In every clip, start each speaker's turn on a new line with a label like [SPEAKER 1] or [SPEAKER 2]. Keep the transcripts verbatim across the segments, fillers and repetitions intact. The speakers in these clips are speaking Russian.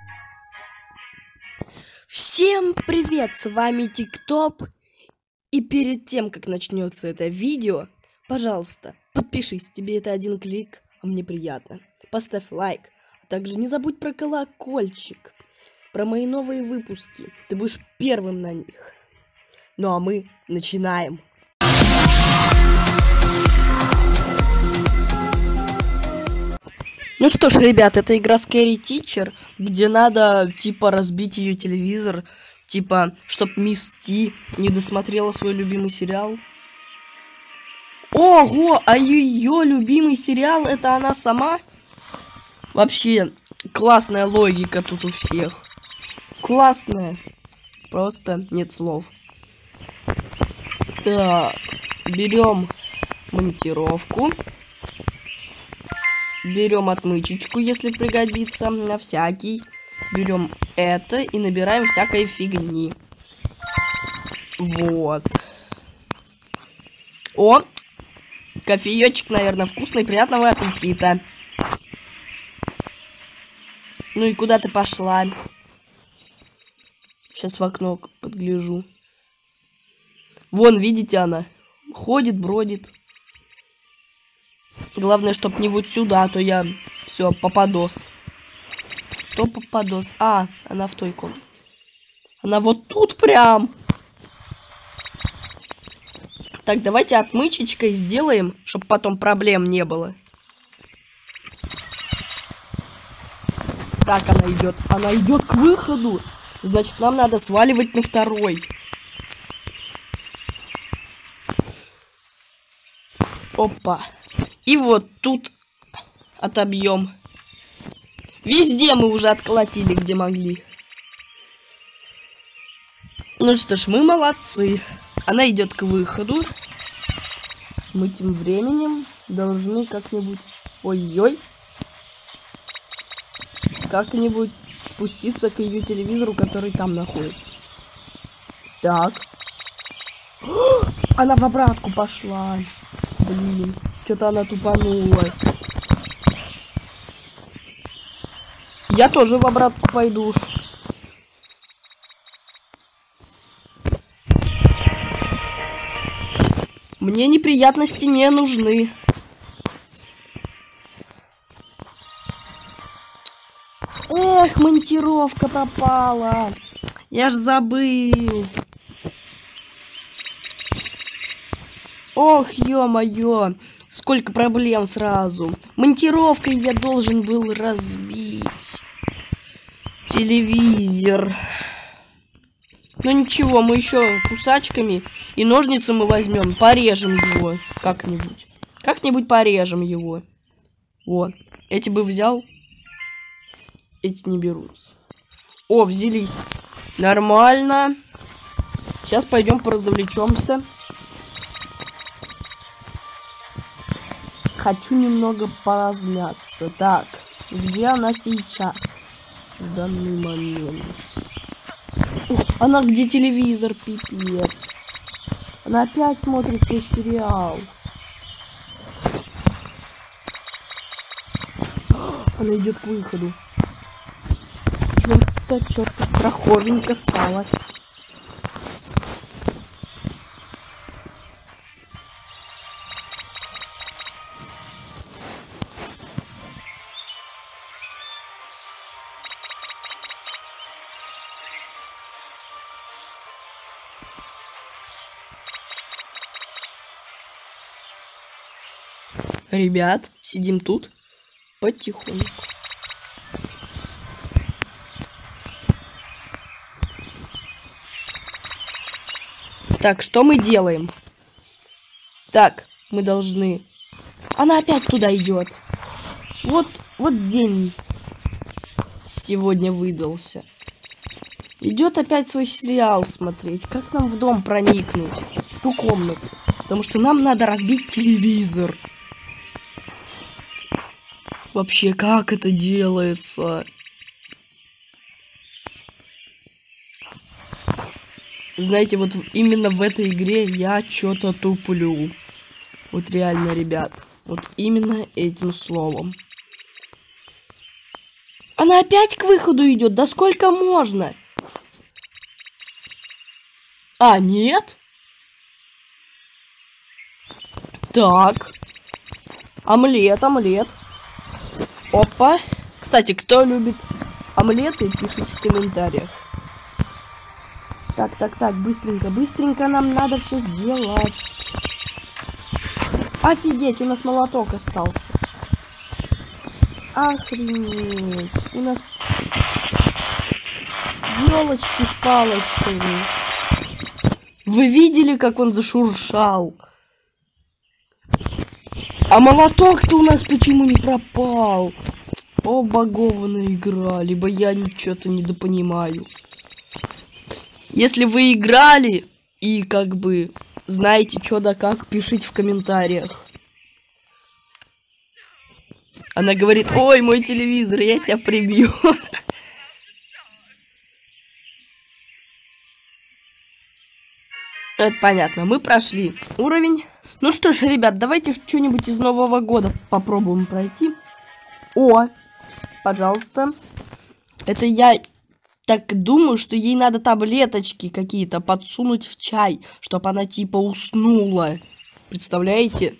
[SPEAKER 1] Всем привет, с вами ТикТоп. И перед тем, как начнется это видео, пожалуйста, подпишись, тебе это один клик, а мне приятно. Поставь лайк, а также не забудь про колокольчик, про мои новые выпуски, ты будешь первым на них. Ну а мы начинаем. Ну что ж, ребят, это игра Scary Teacher, где надо, типа, разбить ее телевизор, типа, чтоб мисс Ти не досмотрела свой любимый сериал. Ого, а ее любимый сериал это она сама? Вообще, классная логика тут у всех. Классная. Просто нет слов. Так, берем монтировку. Берем отмычечку, если пригодится, на всякий. Берем это и набираем всякой фигни. Вот. О! Кофеечек, наверное, вкусный. Приятного аппетита. Ну и куда ты пошла? Сейчас в окно подгляжу. Вон, видите, она ходит, бродит. Главное, чтоб не вот сюда, а то я все попадос. То попадос. А, она в той комнате. Она вот тут прям. Так, давайте отмычечкой сделаем, чтобы потом проблем не было. Так, она идет. Она идет к выходу. Значит, нам надо сваливать на второй. Опа. И вот тут отобьем. Везде мы уже отколотили, где могли. Ну что ж, мы молодцы. Она идет к выходу. Мы тем временем должны как-нибудь... Ой-ой. Как-нибудь спуститься к ее телевизору, который там находится. Так. Она в обратку пошла. Блин. Что-то она тупанула. Я тоже в обратку пойду. Мне неприятности не нужны. Эх, монтировка пропала. Я ж забыл. Ох, ё-моё. Сколько проблем сразу. Монтировкой я должен был разбить телевизор. Ну ничего, мы еще кусачками и ножницы мы возьмем, порежем его как-нибудь. Как-нибудь порежем его. Вот. Эти бы взял. Эти не берутся. О, взялись. Нормально. Сейчас пойдем поразвлечемся. Хочу немного поразмяться. Так, где она сейчас? В данный момент. Ух, она где телевизор, пипец. Она опять смотрит свой сериал. Она идет к выходу. Что-то, что-то страховенько стало. Ребят, сидим тут потихоньку. Так, что мы делаем? Так, мы должны... Она опять туда идет. Вот, вот день сегодня выдался. Идет опять свой сериал смотреть. Как нам в дом проникнуть? В ту комнату. Потому что нам надо разбить телевизор. Вообще, как это делается? Знаете, вот именно в этой игре я что-то туплю. Вот реально, ребят. Вот именно этим словом. Она опять к выходу идет. Да сколько можно? А, нет? Так. Омлет, омлет. Опа. Кстати, кто любит омлеты, пишите в комментариях. Так, так, так, быстренько, быстренько нам надо все сделать. Офигеть, у нас молоток остался. Охренеть. У нас елочки с палочками. Вы видели, как он зашуршал? А молоток-то у нас почему не пропал? О, богованная игра. Либо я ничего-то недопонимаю. Если вы играли и как бы знаете, что да как, пишите в комментариях. Она говорит: ой, мой телевизор, я тебя прибью. Это понятно, мы прошли уровень. Ну что ж, ребят, давайте что-нибудь из Нового года попробуем пройти. О, пожалуйста. Это я так думаю, что ей надо таблеточки какие-то подсунуть в чай, чтобы она типа уснула. Представляете?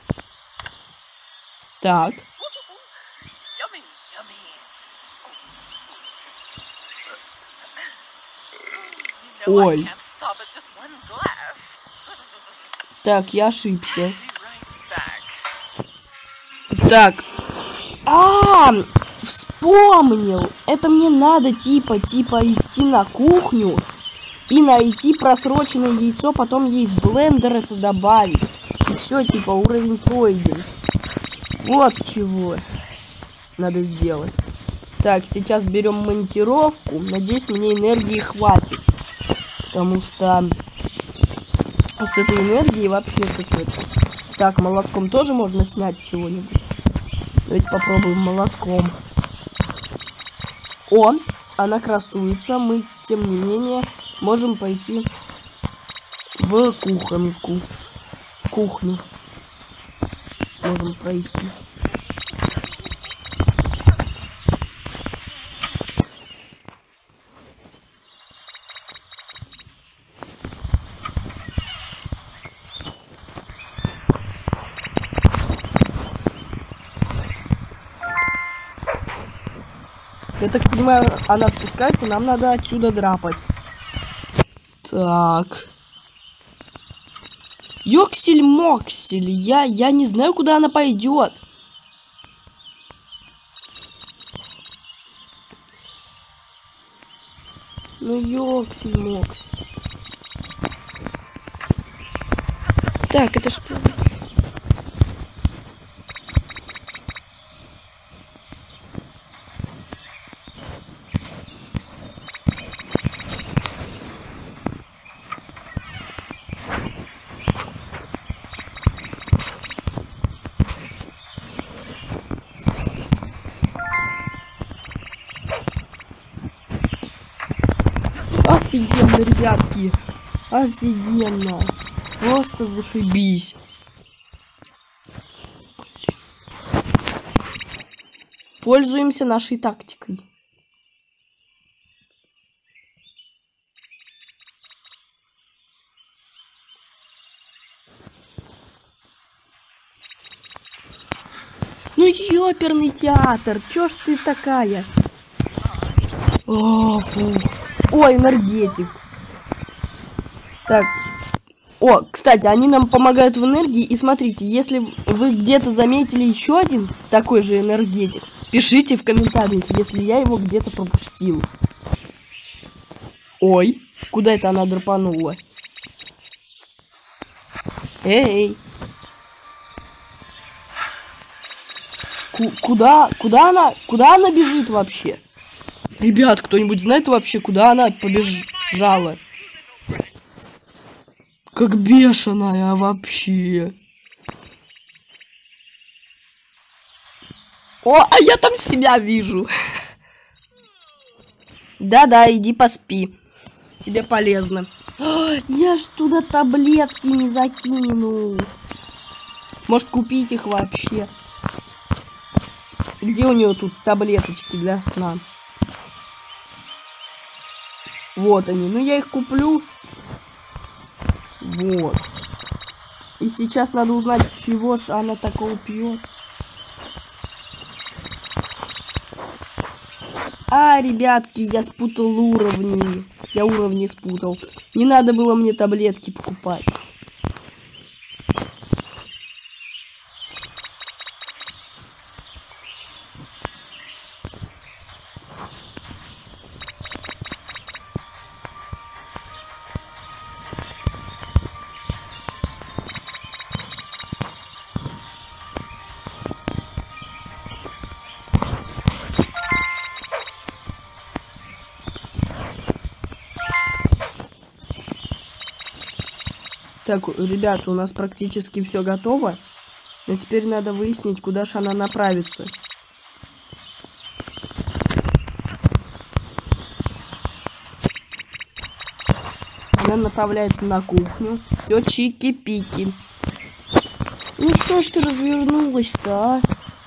[SPEAKER 1] Так. Ой. Так, я ошибся. Так. А, вспомнил. Это мне надо типа, типа идти на кухню и найти просроченное яйцо, потом ей в блендер это добавить. И все, типа, уровень пройден. Вот чего надо сделать. Так, сейчас берем монтировку. Надеюсь, мне энергии хватит. Потому что с этой энергией вообще какой-то. Так, молотком тоже можно снять чего-нибудь. Давайте попробуем молотком. О, она красуется. Мы, тем не менее, можем пойти в кухонку. В кухню. Можем пройти. Я так понимаю, она спускается, нам надо отсюда драпать. Так. Ёксель-моксель, я, я не знаю, куда она пойдет. Ну, ёксель-моксель. Так, это что? Офигенно, ребятки. Офигенно. Просто зашибись. Пользуемся нашей тактикой. Ну, ёперный театр. Чё ж ты такая? О, фу. О, энергетик. Так. О, кстати, они нам помогают в энергии. И смотрите, если вы где-то заметили еще один такой же энергетик, пишите в комментариях, если я его где-то пропустил. Ой, куда это она драпанула? Эй. Ку- куда, куда она, куда она бежит вообще? Ребят, кто-нибудь знает вообще, куда она побежала? Как бешеная вообще. О, а я там себя вижу. Да-да, иди поспи. Тебе полезно. О, я ж туда таблетки не закинул. Может, купить их вообще. Где у нее тут таблеточки для сна? Вот они. Ну, я их куплю. Вот. И сейчас надо узнать, чего ж она такого пьет. А, ребятки, я спутал уровни. Я уровни спутал. Не надо было мне таблетки покупать. Так, ребята, у нас практически все готово. Но теперь надо выяснить, куда же она направится. Она направляется на кухню. Все чики-пики. Ну что ж ты развернулась-то, а?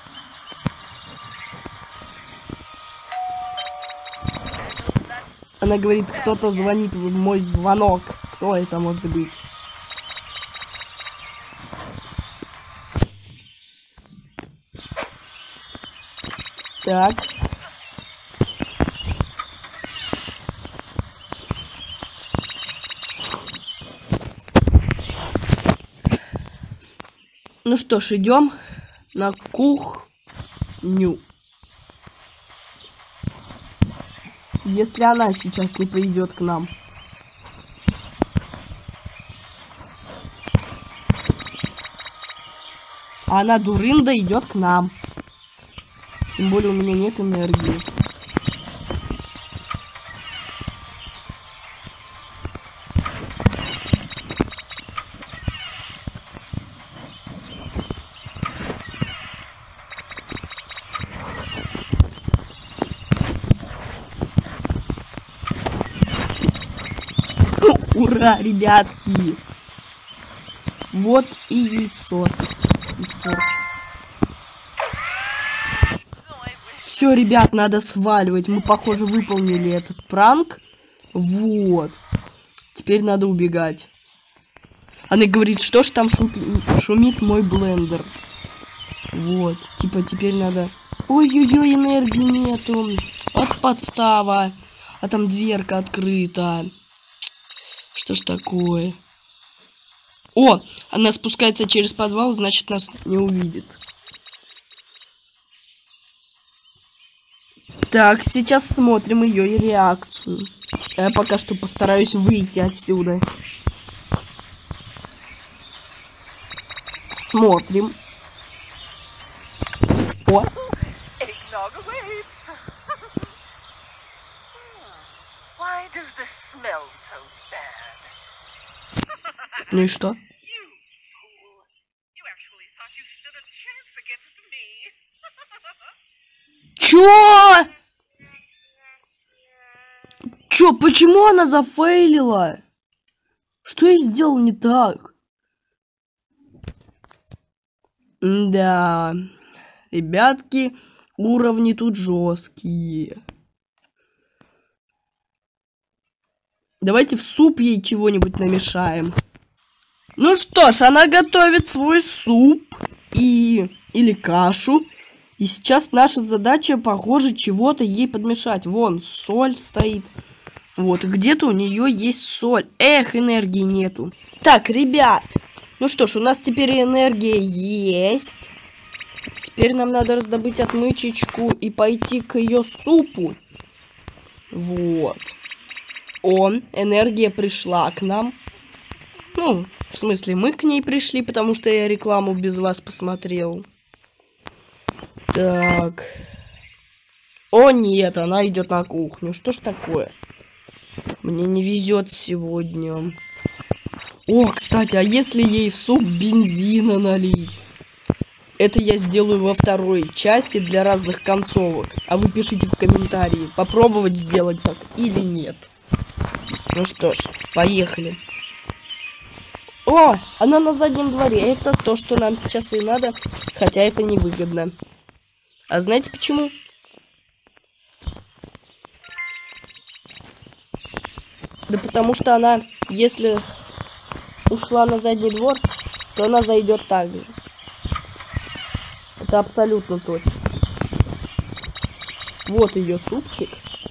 [SPEAKER 1] Она говорит, кто-то звонит в мой звонок. Кто это может быть? Так. Ну что ж, идем на кухню. Если она сейчас не придет к нам. А она, дурында, идет к нам. Тем более у меня нет энергии. Ура, ребятки! Вот и яйцо испорчено. Все, ребят, надо сваливать. Мы, похоже, выполнили этот пранк. Вот. Теперь надо убегать. Она говорит, что ж там шумит мой блендер. Вот. Типа, теперь надо... Ой-ой-ой, энергии нету. Вот подстава. А там дверка открыта. Что ж такое? О, она спускается через подвал, значит, нас не увидит. Так, сейчас смотрим ее реакцию. Я пока что постараюсь выйти отсюда. Смотрим. О. Ну и что? Чё? Чё, почему она зафейлила? Что я сделал не так? Да, ребятки, уровни тут жесткие. Давайте в суп ей чего-нибудь намешаем. Ну что ж, она готовит свой суп и или кашу. И сейчас наша задача, похоже, чего-то ей подмешать. Вон, соль стоит. Вот, где-то у нее есть соль. Эх, энергии нету. Так, ребят. Ну что ж, у нас теперь энергия есть. Теперь нам надо раздобыть отмычечку и пойти к ее супу. Вот. Он, энергия пришла к нам. Ну, в смысле, мы к ней пришли, потому что я рекламу без вас посмотрел. Так. О, нет, она идет на кухню. Что ж такое? Мне не везет сегодня. О, кстати, а если ей в суп бензина налить? Это я сделаю во второй части для разных концовок. А вы пишите в комментарии, попробовать сделать так или нет. Ну что ж, поехали. О, она на заднем дворе. Это то, что нам сейчас и надо, хотя это невыгодно. А знаете почему? Да потому что она, если ушла на задний двор, то она зайдет так же. Это абсолютно точно. Вот ее супчик.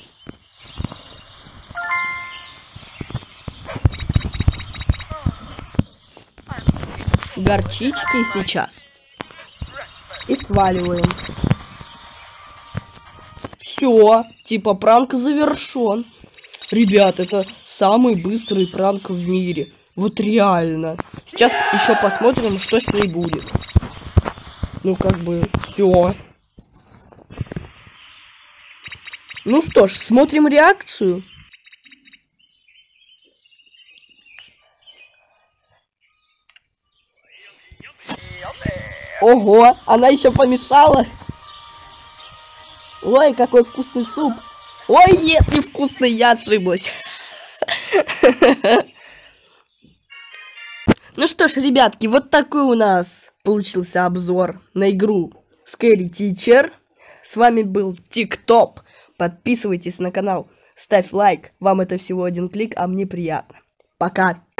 [SPEAKER 1] Горчички сейчас. И сваливаем. Все, типа пранк завершен. Ребят, это самый быстрый пранк в мире. Вот реально. Сейчас еще посмотрим, что с ней будет. Ну, как бы, все. Ну что ж, смотрим реакцию. Ого, она еще помешала. Ой, какой вкусный суп. Ой, нет, невкусный, я ошиблась. Ну что ж, ребятки, вот такой у нас получился обзор на игру Scary Teacher. С вами был Тиктоп. Подписывайтесь на канал, ставь лайк. Вам это всего один клик, а мне приятно. Пока.